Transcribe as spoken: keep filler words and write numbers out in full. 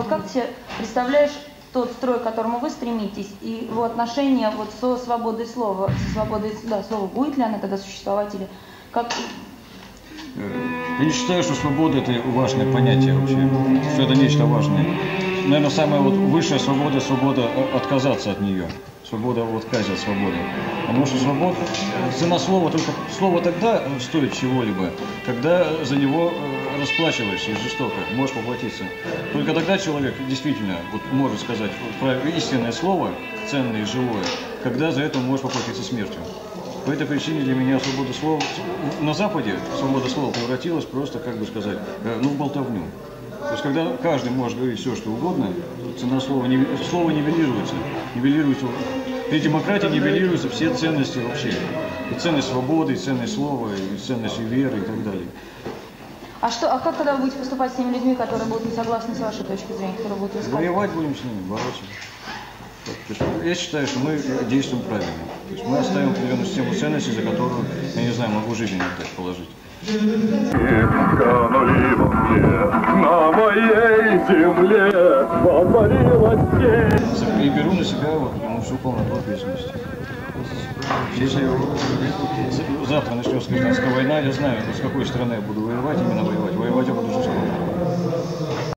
Вот как ты себе представляешь тот строй, к которому вы стремитесь, и его отношения вот со свободой слова, со свободой да, слова, будет ли она тогда существовать, или как? Я не считаю, что свобода – это важное понятие вообще, что это нечто важное. Наверное, самая вот высшая свобода – свобода отказаться от нее, свобода в отказе от свободы. Потому что свобода, цена слова, только слово тогда стоит чего-либо, когда за него расплачиваешься жестоко, можешь поплатиться. Только тогда человек действительно вот, может сказать истинное слово, ценное и живое, когда за это он может поплатиться смертью. По этой причине для меня свобода слова на Западе свобода слова превратилась просто, как бы сказать, ну, в болтовню. То есть, когда каждый может говорить все, что угодно, цена слова, слово нивелируется. нивелируется. При демократии нивелируются все ценности вообще. И ценность свободы, и ценность слова, и ценность веры, и так далее. А, что, а как тогда вы будете поступать с теми людьми, которые будут не согласны с вашей точки зрения, которые будут искать? Воевать будем с ними, бороться. Я считаю, что мы действуем правильно. То есть мы оставим определенную систему ценностей, за которую, я не знаю, могу жизнь отдать, положить. На моей земле воцарилась тень. И беру на себя вот, ну, всю полноту ответственности. Если завтра начнется гражданская война, я знаю, с какой стороны я буду воевать, именно воевать. Воевать я буду жестко.